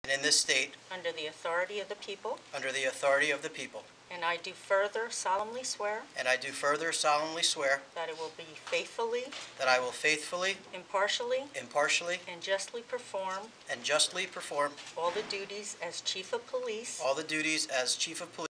and in this state under the authority of the people, under the authority of the people. and I do further solemnly swear And I do further solemnly swear that I will be faithfully, that I will faithfully, impartially, impartially, and justly perform and justly perform all the duties as Chief of Police all the duties as Chief of Police